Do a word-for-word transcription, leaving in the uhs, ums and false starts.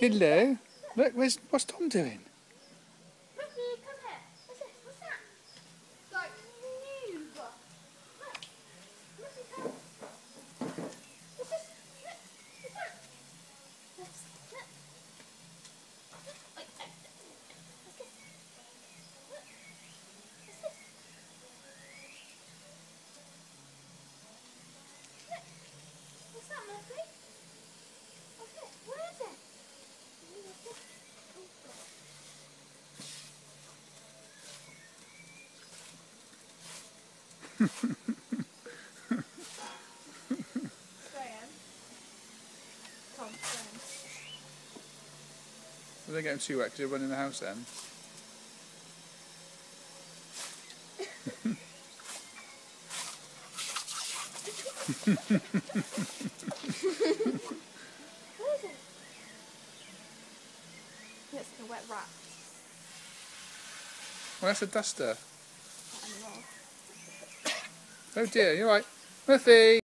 Hello. Look, where's, what's Tom doing? Are they getting too wet because you're running the house then? Looks like a wet rat. Well, that's a duster. Oh dear, you're right. Murphy!